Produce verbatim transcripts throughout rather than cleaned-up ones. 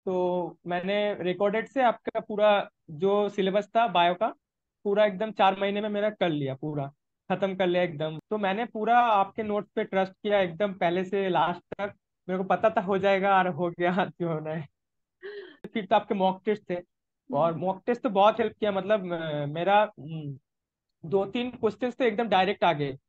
तो मैंने रिकॉर्डेड से आपका पूरा जो सिलेबस था बायो का, पूरा एकदम चार महीने में मेरा कर लिया, पूरा खत्म कर लिया एकदम। तो मैंने पूरा आपके नोट्स पे ट्रस्ट किया एकदम पहले से लास्ट तक। मेरे को पता था हो जाएगा और हो गया जो होना है। फिर तो आपके मॉक टेस्ट थे, और मॉक टेस्ट तो बहुत हेल्प किया। मतलब अ, मेरा हम्म, दो तीन क्वेश्चंस तो एकदम डायरेक्ट आ गए।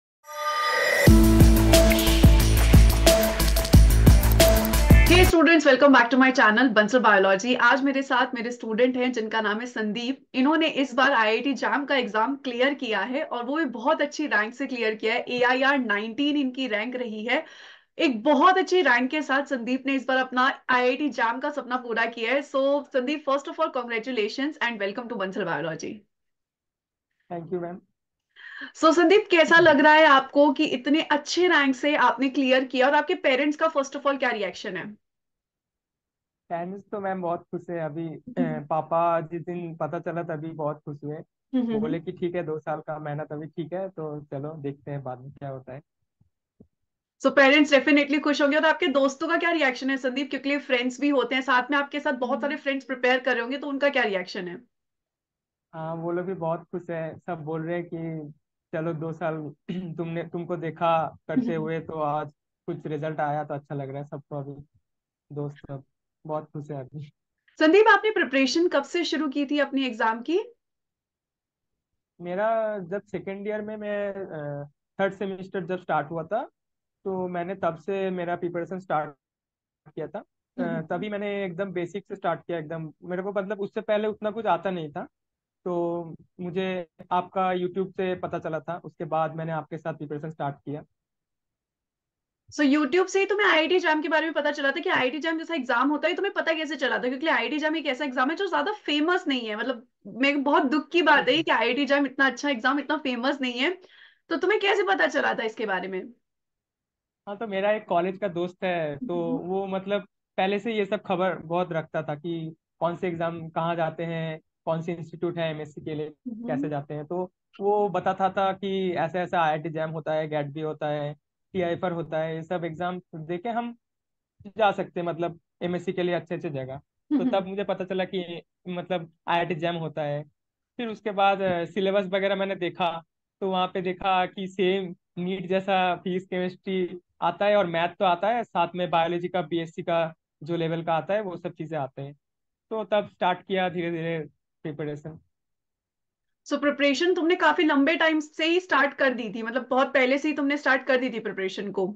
Hey students, welcome back to my channel Bansal Biology. आज मेरे साथ मेरे स्टूडेंट हैं जिनका नाम है संदीप। इन्होंने इस बार आईआईटी जैम का एग्जाम क्लियर किया है और वो भी बहुत अच्छी रैंक से क्लियर किया है। ए आई आर नाइनटीन इनकी रैंक रही है। एक बहुत अच्छी रैंक के साथ संदीप ने इस बार अपना आईआईटी जैम का सपना पूरा किया है। So Sandeep, first of all congratulation and welcome to Bansal Biology. Thank you ma'am. So Sandeep, कैसा लग रहा है आपको कि इतने अच्छे रैंक से आपने क्लियर किया, और आपके पेरेंट्स का फर्स्ट ऑफ ऑल क्या रिएक्शन है? पेरेंट्स तो मैम बहुत खुश है अभी। अ, पापा जिस दिन पता चला तभी बहुत खुश हुए। बोले कि ठीक है, दो साल का मेहनत अभी ठीक है, तो चलो देखते हैं बाद में क्या होता है। सो पेरेंट्स डेफिनेटली खुश होंगे। और आपके दोस्तों का क्या रिएक्शन है संदीप? क्योंकि फ्रेंड्स भी होते हैं साथ में, आपके साथ बहुत सारे फ्रेंड्स प्रिपेयर कर रहे होंगे, तो उनका क्या रिएक्शन है? हाँ, वो लोग भी बहुत खुश है। सब बोल रहे हैं कि चलो दो साल तुमने तुमको देखा करते हुए, तो आज कुछ रिजल्ट आया तो अच्छा लग रहा है सबको अभी। दोस्त सब बहुत खुश है अभी। संदीप, आपने प्रिपरेशन कब से शुरू की थी अपनी एग्जाम की? मेरा जब सेकेंड ईयर में मैं थर्ड सेमेस्टर जब स्टार्ट हुआ था, तो मैंने तब से मेरा प्रिपरेशन स्टार्ट किया था। अ, तभी मैंने एकदम बेसिक से स्टार्ट किया एकदम। मेरे को मतलब उससे पहले उतना कुछ आता नहीं था। तो मुझे आपका यूट्यूब से पता चला था, उसके बाद मैंने आपके साथ प्रिपरेशन स्टार्ट किया। सो यूट्यूब से ही तुम्हें आईआईटी जैम के बारे में पता चला था कि आईआईटी जैम जैसा एग्जाम होता है? तुम्हें पता कैसे चला था? क्योंकि आईआईटी जैम एक ऐसा एग्जाम है जो ज्यादा फेमस नहीं है। मतलब मेरे बहुत दुख की बात है कि आईआईटी जैम इतना अच्छा एग्जाम इतना फेमस नहीं है। तो तुम्हें कैसे पता चला था इसके बारे में? हाँ, तो मेरा एक कॉलेज का दोस्त है, तो वो मतलब पहले से ये सब खबर बहुत रखता था कि कौन से एग्जाम कहाँ जाते हैं, कौन से इंस्टीट्यूट है एमएससी के लिए कैसे जाते हैं। तो वो बताता था कि ऐसा ऐसा आईआईटी जैम होता है, गेट भी होता है, टीआईफर होता है। ये सब एग्जाम देके हम जा सकते हैं, मतलब एमएससी के लिए अच्छे अच्छे जगह। तो तब मुझे पता चला कि मतलब आईआईटी जैम होता है। फिर उसके बाद सिलेबस वगैरह मैंने देखा, तो वहाँ पे देखा कि सेम नीट जैसा फिजिक्स केमिस्ट्री आता है, और मैथ तो आता है, साथ में बायोलॉजी का बीएससी का जो लेवल का आता है वो सब चीज़ें आते हैं। तो तब स्टार्ट किया धीरे धीरे प्रिपरेशन। सो प्रिपरेशन तुमने काफी लंबे टाइम से ही स्टार्ट कर दी थी, मतलब बहुत पहले से ही तुमने स्टार्ट कर दी थी प्रिपरेशन को?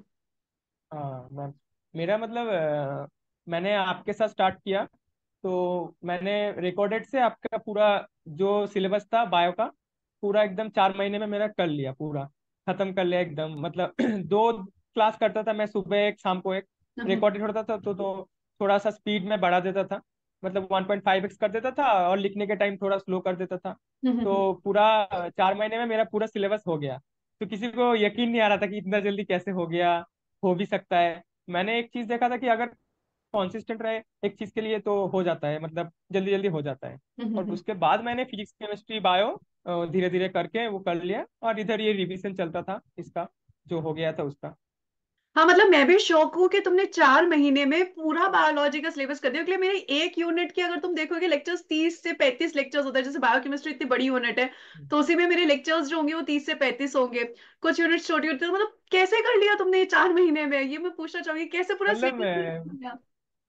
हाँ मैम, मेरा मतलब अ, मैंने आपके साथ स्टार्ट किया। तो मैंने रिकॉर्डेड से आपका पूरा जो सिलेबस था बायो का, पूरा एकदम चार महीने में मेरा कर लिया, पूरा खत्म कर लिया एकदम। मतलब दो क्लास करता था मैं, सुबह एक शाम को एक। रिकॉर्डेड होता था तो, तो थोड़ा सा स्पीड में बढ़ा देता था, मतलब वन पॉइंट फाइव एक्स कर देता था, और लिखने के टाइम थोड़ा स्लो कर देता था। तो पूरा अ, चार महीने में मेरा पूरा सिलेबस हो गया। तो किसी को यकीन नहीं आ रहा था कि इतना जल्दी कैसे हो गया, हो भी सकता है। मैंने एक चीज देखा था कि अगर कॉन्सिस्टेंट रहे एक चीज के लिए तो हो जाता है, मतलब जल्दी जल्दी हो जाता है। और उसके बाद मैंने फिजिक्स केमिस्ट्री बायो धीरे धीरे करके वो कर लिया, और इधर ये रिवीजन चलता था इसका, जो हो गया था उसका। हाँ, मतलब मैं भी शौक हूँ कि तुमने चार महीने में पूरा बायोलॉजी का सिलेबस कर दिया। क्योंकि मेरे एक यूनिट के अगर तुम देखोगे लेक्चर्स तीस से पैंतीस लेक्चर्स होता है। जैसे बायोकेमिस्ट्री इतनी बड़ी यूनिट है, तो उसी में मेरे लेक्चर्स जो होंगे वो तीस से पैंतीस होंगे। कुछ यूनिट छोटी होती है। तो मतलब कैसे कर लिया तुमने ये चार महीने में? ये मैं पूछना चाहूंगी, कैसे पूरा मतलब सिलेबस अ, कर लिया?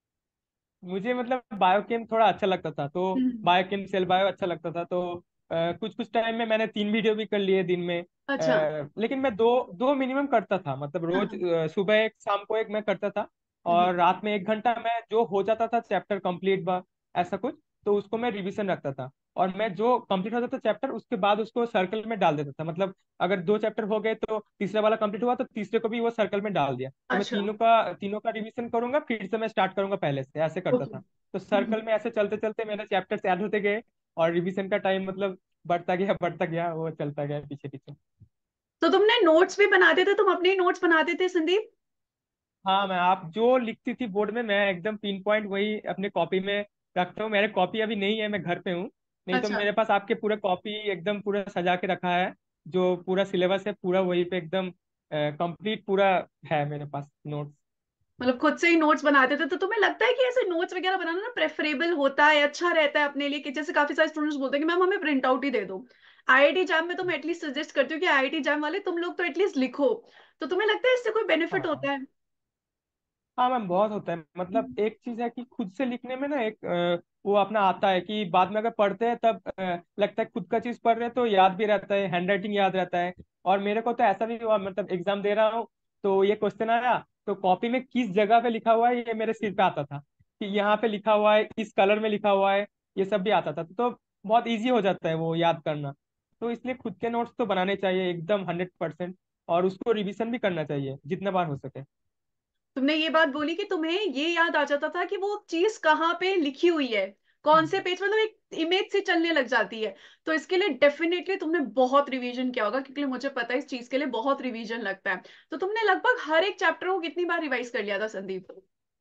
मुझे मतलब बायोकेम थोड़ा अच्छा लगता था, तो हम्म। बायोकेम सेल बायो अच्छा लगता था। तो कुछ कुछ टाइम में मैंने तीन वीडियो भी कर लिए दिन में। अच्छा। अ, लेकिन मैं दो दो मिनिमम करता था, मतलब रोज हाँ। अ, सुबह एक शाम को एक मैं करता था। हम्म। और रात में एक घंटा मैं जो हो जाता था चैप्टर कंप्लीट बा ऐसा कुछ, तो उसको मैं रिवीजन रखता था। और मैं जो कंप्लीट होता था चैप्टर उसके बाद उसको सर्कल में डाल देता था। मतलब अगर दो चैप्टर हो गए तो तीसरा वाला कंप्लीट हुआ तो तीसरे को भी वो सर्कल में डाल दिया। तो मैं अच्छा। तीनों का तीनों का रिवीजन करूंगा, फिर से मैं स्टार्ट करूंगा पहले से, ऐसे करता ओके। था। तो सर्कल में ऐसे चलते चलते मेरे चैप्टर्स ऐड होते गए, और रिवीजन का टाइम मतलब बढ़ता गया बढ़ता गया, वो चलता गया पीछे पीछे। तो तुमने नोट्स भी बनाते थे? तुम अपने नोट्स बनाते थे संदीप? हाँ, मैं आप जो लिखती थी बोर्ड में, मैं एकदम पिन पॉइंट वही अपने कॉपी में रखता हूँ। मेरे कॉपी अभी नहीं है, मैं घर पे हूँ। नहीं तो अच्छा। मेरे पास आपके पूरे कॉपी एकदम पूरा सजा के रखा है। जो पूरा सिलेबस है पूरा वही पे एकदम कंप्लीट पूरा है मेरे पास नोट्स। मतलब खुद से ही नोट्स बनाते थे, तो तुम्हें लगता है कि ऐसे नोट्स वगैरह बनाना ना प्रेफरेबल होता है, अच्छा रहता है अपने लिए? कि जैसे काफी सारे स्टूडेंट्स बोलते हैं कि मैम हमें प्रिंट आउट ही दे दो। आईआईटी जैम में तो मैं एटलीस्ट सजेस्ट करती हूँ कि आईआईटी जैम वाले तुम लोग तो एटलीस्ट लिखो। तो तुम्हें लगता है इससे कोई बेनिफिट हाँ होता है? हाँ मैम, बहुत होता है। मतलब हम्म। एक चीज है कि खुद से लिखने में ना एक अ, वो अपना आता है कि बाद में अगर पढ़ते हैं तब अ, लगता है खुद का चीज पढ़ रहे हैं तो याद भी रहता है, हैंड राइटिंग याद रहता है। और मेरे को तो ऐसा भी हुआ, मतलब एग्जाम दे रहा हूँ तो ये क्वेश्चन आया तो कॉपी में किस जगह पे लिखा हुआ है ये मेरे सिर पे आता था, कि यहाँ पे लिखा हुआ है, इस कलर में लिखा हुआ है, ये सब भी आता था। तो बहुत ईजी हो जाता है वो याद करना। तो इसलिए खुद के नोट्स तो बनाने चाहिए एकदम हंड्रेड परसेंट, और उसको रिवीजन भी करना चाहिए जितना बार हो सके। तुमने ये बात बोली कि तुम्हें ये याद आ जाता था कि वो चीज कहाँ पे लिखी हुई है, कौन से पेज, मतलब एक इमेज से चलने लग जाती है। तो इसके लिए डेफिनेटली तुमने बहुत रिवीजन किया होगा, क्योंकि मुझे पता है इस चीज के लिए बहुत रिवीजन लगता है। तो तुमने लगभग हर एक चैप्टर को कितनी बार रिवाइज कर लिया था संदीप?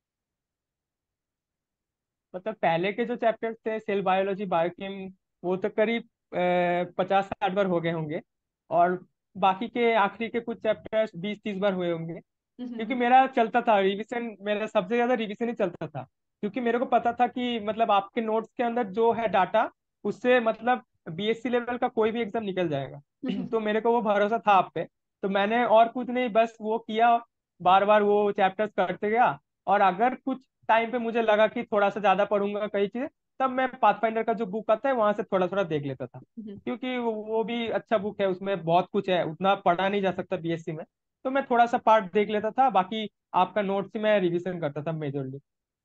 मतलब पहले के जो चैप्टर्स थे, सेल बायोलॉजी, बायोकेम, वो तो करीब पचास साठ बार हो गए होंगे। और बाकी के आखिरी के कुछ चैप्टर्स बीस तीस बार हुए होंगे। क्योंकि हम्म। मेरा चलता था रिवीजन, मेरा सबसे ज्यादा रिवीजन ही चलता था। क्योंकि मेरे को पता था कि मतलब आपके नोट्स के अंदर जो है डाटा, उससे मतलब बीएससी लेवल का कोई भी एग्जाम निकल जाएगा। तो मेरे को वो भरोसा था आप पे। तो मैंने और कुछ नहीं, बस वो किया, बार बार वो चैप्टर्स करते गया। और अगर कुछ टाइम पे मुझे लगा कि थोड़ा सा ज्यादा पढ़ूंगा कई चीजें, तब मैं पाथफाइंडर का जो बुक आता है वहां से थोड़ा थोड़ा देख लेता था। क्योंकि वो वो भी अच्छा बुक है, उसमें बहुत कुछ है, उतना पढ़ा नहीं जा सकता बीएससी में। तो मैं थोड़ा सा पार्ट देख लेता था, बाकी आपका नोट्स ही मैं रिवीजन करता था मेजरली।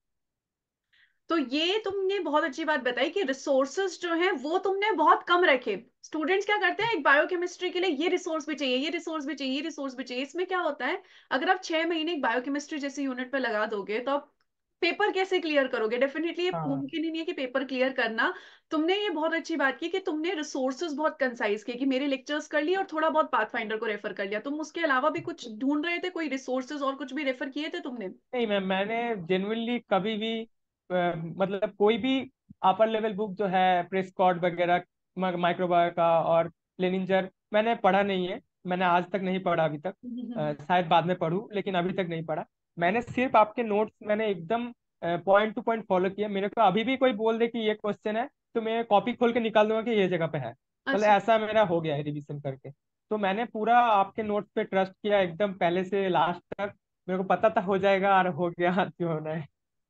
तो ये तुमने बहुत अच्छी बात बताई कि रिसोर्सेज जो हैं वो तुमने बहुत कम रखे। स्टूडेंट्स क्या करते हैं, एक बायोकेमिस्ट्री के लिए ये रिसोर्स भी चाहिए, ये रिसोर्स भी चाहिए, ये रिसोर्स भी चाहिए। इसमें क्या होता है, अगर आप छह महीने एक बायोकेमिस्ट्री जैसी यूनिट पे लगा दोगे तो आप पेपर कैसे क्लियर करोगे? डेफिनेटली ये हाँ मुमकिन ही नहीं है कि पेपर क्लियर करना। तुमने ये बहुत अच्छी बात की कि तुमने रिसोर्सेज बहुत कंसाइज किए, कि मेरे लेक्चर्स कर लिए और थोड़ा बहुत पाथफाइंडर को रेफर कर लिया। तुम उसके अलावा भी कुछ ढूंढ रहे थे, कोई रिसोर्सेज और कुछ भी रेफर किए थे तुमने? नहीं मैम, मैंने जेनुअनली कभी भी अ, मतलब कोई भी अपर लेवल बुक जो है, प्रेस्कॉट वगैरह, माइक्रोबायो का और लेनिंजर, मैंने पढ़ा नहीं है। मैंने आज तक नहीं पढ़ा अभी तक। अ, शायद बाद में पढूं, लेकिन अभी तक नहीं पढ़ा। मैंने सिर्फ आपके नोट्स मैंने एकदम पॉइंट टू पॉइंट फॉलो किया। मेरे को अभी भी कोई बोल दे कि ये क्वेश्चन है तो मैं कॉपी खोल के निकाल दूंगा कि ये जगह पे है। मतलब अच्छा। ऐसा मेरा हो गया है रिवीजन करके। तो मैंने पूरा आपके नोट्स पे ट्रस्ट किया एकदम पहले से लास्ट तक। मेरे को पता था हो जाएगा, और हो गया जो होना है।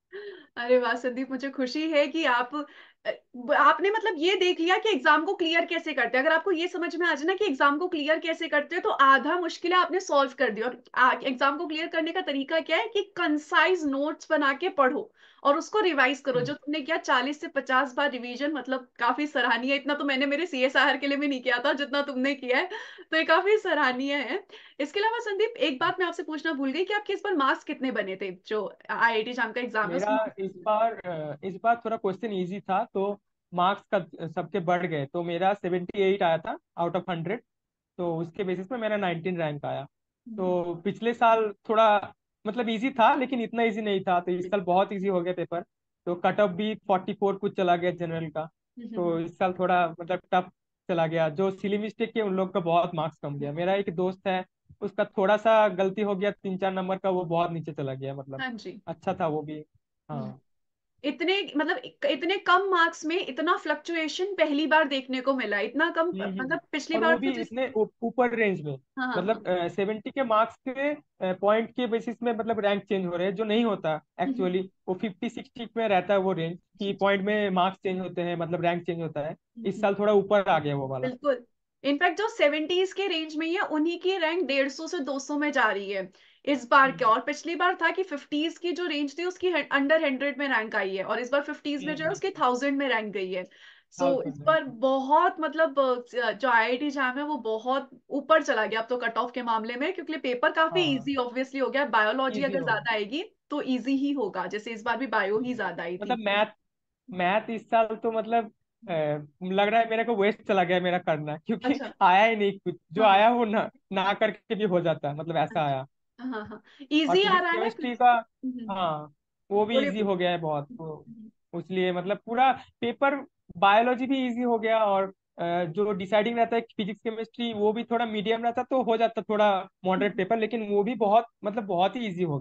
अरे वाह संदीप, मुझे खुशी है कि आप अ, आपने मतलब ये देख लिया कि एग्जाम को क्लियर कैसे करते हैं। अगर आपको ये समझ में आ जाए ना कि एग्जाम को क्लियर कैसे करते हैं, तो आधा मुश्किल आपने सॉल्व कर दी। और एग्जाम को क्लियर करने का तरीका क्या है कि कंसाइज नोट्स बना के पढ़ो और उसको रिवाइज करो। जो हम्म। तुमने किया चालीस से पचास बार रिवीजन, मतलब काफी सराहनीय है। इतना तो मैंने मेरे सीएसआर के लिए भी नहीं किया था जितना तुमने किया है, तो ये काफी सराहनीय है। इसके अलावा संदीप, एक बात मैं आपसे पूछना भूल गई कि आपके इस बार मार्क्स कितने बने थे? जो आईआईटी जाम का एग्जाम है मेरा उसमें इस marks बार अ, इस बार थोड़ा क्वेश्चन इजी था, तो मार्क्स का सबके बढ़ गए। तो मेरा सेवेंटी एट आया था आउट ऑफ हंड्रेड। तो उसके बेसिस पे मेरा नाइनटीन रैंक आया। कितने? तो पिछले साल थोड़ा मतलब इजी था, लेकिन इतना इजी नहीं था। तो इस साल बहुत इजी हो गया पेपर। तो कट ऑफ भी फोर्टी फोर कुछ चला गया जनरल का। तो इस साल थोड़ा मतलब टफ चला गया। जो सिली मिस्टेक किए उन लोग का बहुत मार्क्स कम गया। मेरा एक दोस्त है, उसका थोड़ा सा गलती हो गया तीन चार नंबर का, वो बहुत नीचे चला गया। मतलब हाँ जी। अच्छा था वो भी। हम्म। हाँ। इतने मतलब इ- इतने कम मार्क्स में इतना फ्लक्चुएशन पहली बार देखने को मिला। इतना कम, हम्म हम्म। मतलब पिछली और बार वो तो भी जिस इतने ऊ- ऊपर रेंज में। हाँ हाँ हाँ। मतलब सेवेंटी के मार्क्स के पॉइंट के बेसिस में मतलब रैंक चेंज हो रहे हैं, जो नहीं होता हम्म, एक्चुअली। वो फिफ्टी सिक्सटी में रहता है वो रेंज, जी कि जी। पॉइंट में मार्क्स चेंज होते हैं, मतलब रैंक चेंज होता है। इस हम्म, साल थोड़ा ऊपर आ गया वो वाला। बिल्कुल। इनफैक्ट जो सेवेंटीज के रेंज में ही है उन्हीं की रैंक डेढ़ सौ से दो सौ में जा रही है इस बार हम्म के। और पिछली बार था कि फिफ्टीज की जो रेंज थी उसकी अंडर हंड्रेड में रैंक आई है, और इस बार फिफ्टीज में जो है हम्म। उसकी थाउजेंड में रैंक गई है। सो इस थाउजेंड बार में। बहुत मतलब अ, जो आईआईटी जैम है वो बहुत ऊपर चला गया अब तो कट ऑफ के मामले में, क्योंकि पेपर काफी हाँ इजी ऑब्वियसली हो गया। बायोलॉजी इजी अगर हो गया। ज्यादा आएगी तो इजी ही होगा, जैसे इस बार भी बायो ही ज्यादा आई मतलब थी। मैथ मैथ इस साल तो मतलब अ, लग रहा है मेरे को वेस्ट चला गया मेरा करना, क्योंकि अच्छा। आया ही नहीं कुछ। जो हाँ हाँ। आया वो ना ना करके भी हो जाता है, मतलब ऐसा आया। अच्छा। हाँ हाँ, और इजी आ फिजिक्स रहा है ना केमिस्ट्री क्योंकि का, हम्म, हाँ, वो भी बोलिए इजी बोलिए। हो गया है बहुत। तो हम्म, इसलिए मतलब पूरा पेपर, बायोलॉजी भी इजी हो गया। और अ, जो डिसाइडिंग रहता है फिजिक्स केमिस्ट्री, वो भी थोड़ा मीडियम रहता तो हो जाता थोड़ा मॉडरेट पेपर, लेकिन वो भी बहुत मतलब बहुत ही इजी हो गया।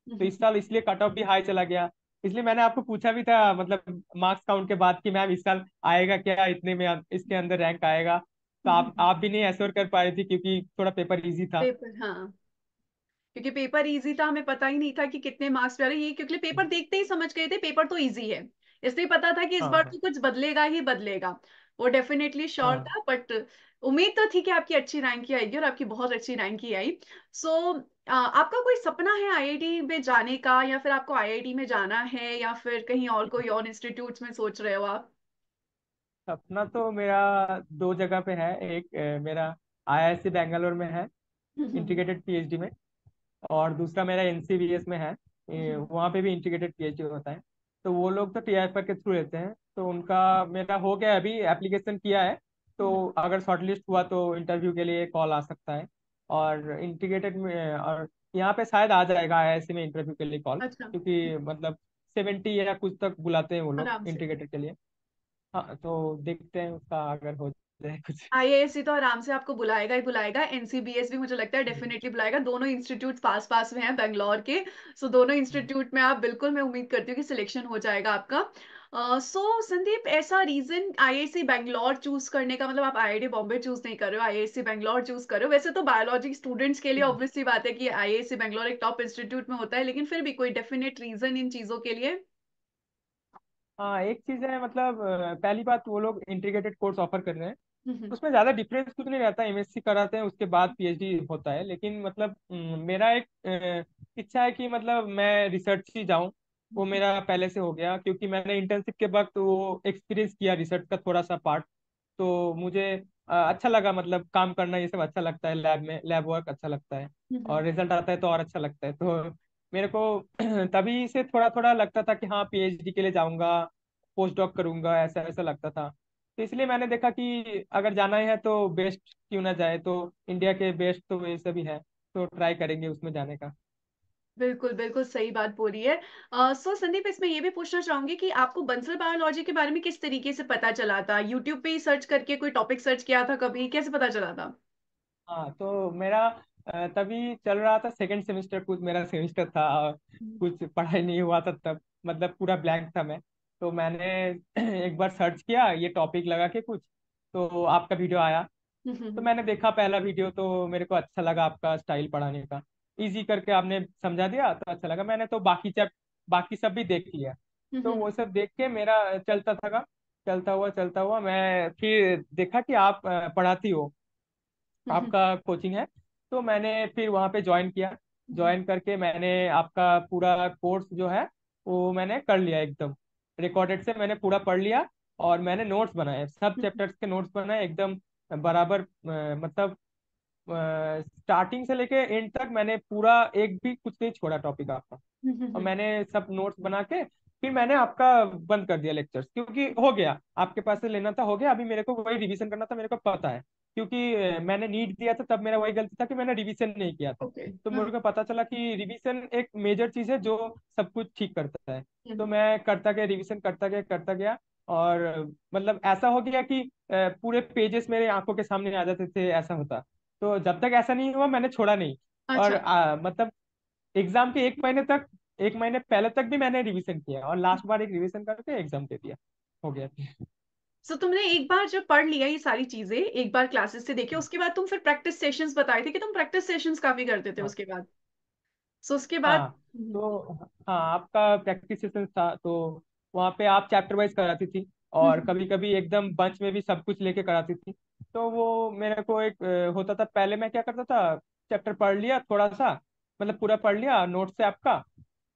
तो इस साल इसलिए कट ऑफ भी हाई चला गया। इसलिए मैंने आपको पूछा भी था मतलब मार्क्स काउंट के बाद कि मैम इस साल आएगा क्या, इतने में इसके अंदर रैंक आएगा। तो आप आप भी नहीं एश्योर कर पा रही थी क्योंकि थोड़ा पेपर इजी था। पेपर, हाँ, क्योंकि पेपर इजी था, हमें पता ही नहीं था कि कितने मार्क्स पे आ रहे हैं। ये क्योंकि पेपर देखते ही समझ गए थे पेपर तो इजी है, इसलिए पता था कि इस हाँ बार हाँ तो कुछ बदलेगा ही बदलेगा। वो डेफिनेटली श्योर हाँ। था, बट उम्मीद तो थी कि आपकी अच्छी रैंक ही आएगी, और आपकी बहुत अच्छी रैंक ही आई। सो आपका कोई सपना है आईआईटी में जाने का, या फिर आपको आईआईटी में जाना है, या फिर कहीं और कोई और इंस्टीट्यूट्स में सोच रहे हो आप? सपना तो मेरा दो जगह पे है। एक अ, मेरा आईआईएससी बेंगलोर में है, हम्म। इंटीग्रेटेड पीएचडी में। और दूसरा मेरा एनसीबीएस में है, ए, हम्म। वहाँ पे भी इंटीग्रेटेड पीएचडी होता है। तो वो लोग तो टीआईएफआर के थ्रू लेते हैं, तो उनका मेरा हो गया, अभी एप्लीकेशन किया है। तो हम्म। अगर शॉर्टलिस्ट हुआ तो इंटरव्यू के लिए कॉल आ सकता है। और इंटीग्रेटेड में और यहाँ पे शायद आ जाएगा आईआईएससी में इंटरव्यू के लिए कॉल, अच्छा। क्योंकि मतलब सेवेंटी या कुछ तक बुलाते हैं वो लोग आराम से। इंटीग्रेटेड के लिए। हाँ तो देखते हैं उसका अगर हो जाए कुछ। आईएएससी तो आराम से आपको बुलाएगा ही बुलाएगा, एनसीबीएस भी मुझे लगता है डेफिनेटली बुलाएगा। दोनों इंस्टीट्यूट पास पास में हैं बेंगलोर के। सो दोनों इंस्टीट्यूट में आप बिल्कुल, मैं उम्मीद करती हूँ कि सिलेक्शन हो जाएगा आपका। सो संदीप, ऐसा रीजन आईआईएससी बेंगलोर चूज करने का, मतलब आप आईआईटी बॉम्बे चूज नहीं कर रहे हो, आईआईएससी बेंगलोर चूज कर रहे हो। वैसे तो बायोलॉजी स्टूडेंट्स के लिए ऑब्वियसली बात है कि आईआईएससी बेंगलोर एक टॉप इंस्टीट्यूट में होता है, लेकिन फिर भी कोई डेफिनेट रीजन इन चीजों के लिए? हाँ एक चीज है, मतलब अ, पहली बात वो लोग इंटीग्रेटेड कोर्स ऑफर कर रहे हैं। हम्म। उसमें ज्यादा डिफरेंस कुछ नहीं रहता, एमएससी कराते हैं उसके बाद पीएचडी होता है। लेकिन मतलब अम, मेरा एक अ, इच्छा है कि मतलब मैं रिसर्च ही जाऊं। वो मेरा पहले से हो गया, क्योंकि मैंने इंटर्नशिप के वक्त वो एक्सपीरियंस किया रिसर्च का थोड़ा सा पार्ट। तो मुझे अ, अच्छा लगा, मतलब काम करना ये सब अच्छा लगता है, लैब में लैब वर्क अच्छा लगता है। हम्म। और रिजल्ट आता है तो और अच्छा लगता है। तो मेरे को तभी से थोड़ा थोड़ा लगता था कि हाँ पीएचडी के लिए जाऊंगा, पोस्ट डॉक करूंगा, ऐसा ऐसा लगता था। तो इसलिए मैंने देखा कि अगर जाना ही है तो बेस्ट क्यों ना जाए, तो इंडिया के बेस्ट तो ये सभी है, तो ट्राई करेंगे उसमें जाने का। बिल्कुल बिल्कुल सही बात बोली है। सो संदीप, इसमें ये भी पूछना चाहूंगी कि आपको बंसल बायोलॉजी के बारे में किस तरीके से पता चला था? यूट्यूब पे ही सर्च करके कोई टॉपिक सर्च किया था, कभी कैसे पता चला था? हाँ तो मेरा अ, तभी चल रहा था सेकंड सेमेस्टर, कुछ मेरा सेमेस्टर था और कुछ पढ़ाई नहीं हुआ था तब, मतलब पूरा ब्लैंक था मैं। तो मैंने एक बार सर्च किया ये टॉपिक लगा के कुछ, तो आपका वीडियो आया। तो हम्म। मैंने देखा पहला वीडियो, तो मेरे को अच्छा लगा आपका स्टाइल पढ़ाने का, इजी करके आपने समझा दिया तो अच्छा लगा। मैंने तो बाकी चैप बाकी सब भी देख लिया। तो हम्म। वो सब देख के मेरा चलता था, चलता हुआ चलता हुआ मैं फिर देखा कि आप अ, पढ़ाती हो, हम्म। आपका कोचिंग है। तो मैंने फिर वहाँ पे ज्वाइन किया। ज्वाइन करके मैंने आपका पूरा कोर्स जो है वो मैंने कर लिया एकदम, रिकॉर्डेड से मैंने पूरा पढ़ लिया। और मैंने नोट्स बनाए, सब चैप्टर्स के नोट्स बनाए एकदम बराबर। अ, मतलब स्टार्टिंग से लेके एंड तक मैंने पूरा एक भी कुछ नहीं छोड़ा टॉपिक आपका। और हम्म। मैंने सब नोट्स बना के फिर मैंने आपका बंद कर दिया लेक्चर्स, क्योंकि हो गया आपके पास से लेना था, हो गया। अभी मेरे को वही रिवीजन करना था, मेरे को पता है। क्योंकि अ, मैंने नीट दिया था तब मेरा वही गलती था कि मैंने रिवीजन नहीं किया था। ओके। तो हाँ। मेरे को पता चला कि रिवीजन एक मेजर चीज है जो सब कुछ ठीक करता है। तो हम्म। मैं करता गया, रिवीजन करता गया करता गया। और अ, मतलब ऐसा हो गया कि अ, पूरे पेजेस मेरे आंखों के सामने आ जाते थे, ऐसा होता। तो जब तक ऐसा नहीं हुआ मैंने छोड़ा नहीं। और अच्छा। आ, मतलब एग्जाम के एक महीने तक, एक महीने पहले तक भी मैंने रिवीजन किया, और लास्ट बार एक रिवीजन करके एग्जाम दे दिया, हो गया फिर। सो तुमने एक बार जब पढ़ लिया ये सारी चीजें, एक बार क्लासेस से देखे, उसके बाद तुम फिर प्रैक्टिस सेशंस बताए थे कि तुम प्रैक्टिस सेशंस काफी करते थे हाँ उसके बाद। सो उसके बाद? हाँ। तो हाँ आपका प्रैक्टिस सेशन था, तो वहाँ पे आप चैप्टर वाइज कराती थी, और हम्म। कभी कभी एकदम बंच में भी सब कुछ लेके कराती थी। तो वो मेरे को एक अ, होता था, पहले मैं क्या करता था, चैप्टर पढ़ लिया थोड़ा सा, मतलब पूरा पढ़ लिया नोट से आपका।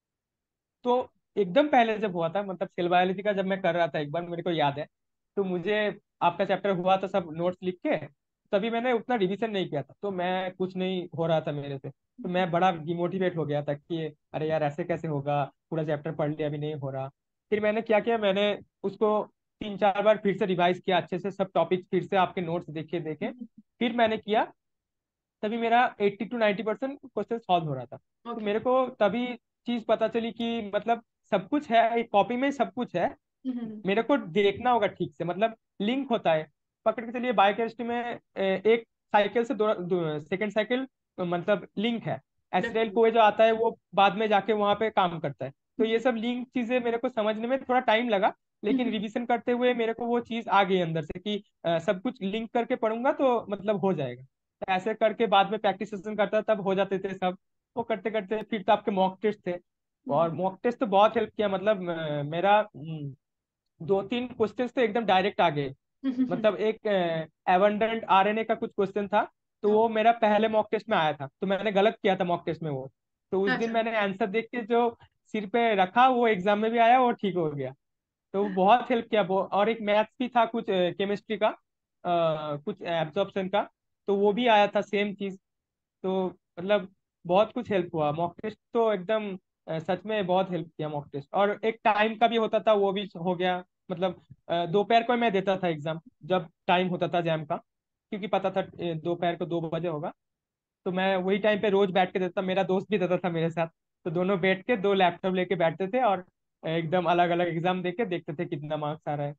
तो एकदम पहले जब हुआ था, मतलब सेल बायोलॉजी का जब मैं कर रहा था एक बार, मेरे को याद है। तो मुझे आपका चैप्टर हुआ था सब नोट्स लिख के, तभी मैंने उतना रिवीजन नहीं किया था, तो मैं कुछ नहीं हो रहा था मेरे से, तो मैं बड़ा डिमोटिवेट हो गया था कि अरे यार ऐसे कैसे होगा, पूरा चैप्टर पढ़ लिया अभी नहीं हो रहा। फिर मैंने क्या किया, मैंने उसको तीन चार बार फिर से रिवाइज किया अच्छे से, सब टॉपिक फिर से आपके नोट्स देखे देखे फिर मैंने किया। तभी मेरा eighty two ninety percent question solve हो रहा था। तो ओके। मेरे को तभी चीज पता चली कि मतलब सब कुछ है एक कॉपी में, सब कुछ है, हम्म। मेरे को देखना होगा ठीक से, मतलब लिंक होता है। पकड़ के चलिए बायोकेमिस्ट्री में ए, एक साइकिल से दो, दो सेकेंड साइकिल मतलब लिंक है। एसरेल डेफिनेटली। कोई जो आता है वो बाद में जाके वहां पे काम करता है। तो ये सब लिंक चीजें मेरे को समझने में थोड़ा टाइम लगा, लेकिन रिवीजन करते हुए मेरे को वो चीज आ गई अंदर से कि अ, सब कुछ लिंक करके पढ़ूंगा तो मतलब हो जाएगा। तो ऐसे करके बाद में प्रैक्टिस सेशन करता तब हो जाते थे सब। वो करते करते फिर तो आपके मॉक टेस्ट थे, और मॉक टेस्ट तो बहुत हेल्प किया। मतलब अ, मेरा हम्म, दो तीन क्वेश्चंस तो एकदम डायरेक्ट आ गए। मतलब एक एबंडेंट आरएनए का कुछ क्वेश्चन था, तो वो मेरा पहले मॉक टेस्ट में आया था, तो मैंने गलत किया था मॉक टेस्ट में वो। तो उस दिन अच्छा। मैंने आंसर देख के जो सिर पे रखा वो एग्जाम में भी आया, वो ठीक हो गया। तो वो बहुत हेल्प किया वो। और एक मैथ्स भी था कुछ केमिस्ट्री का, अ, कुछ एब्जॉर्प्शन का, तो वो भी आया था सेम चीज। तो मतलब बहुत कुछ हेल्प हुआ मॉक टेस्ट तो एकदम अ, सच में बहुत हेल्प किया मॉक टेस्ट। और एक टाइम का भी होता था, वो भी हो गया। मतलब अ, दोपहर को मैं देता था एग्जाम, जब टाइम होता था जैम का, क्योंकि पता था अ, दोपहर को दो बजे होगा। तो मैं वही टाइम पे रोज बैठ के देता, मेरा दोस्त भी देता था मेरे साथ। तो दोनों बैठ के दो लैपटॉप लेके बैठते थे, और एकदम अलग अलग एग्जाम देके देखते थे कितना मार्क्स आ रहा है।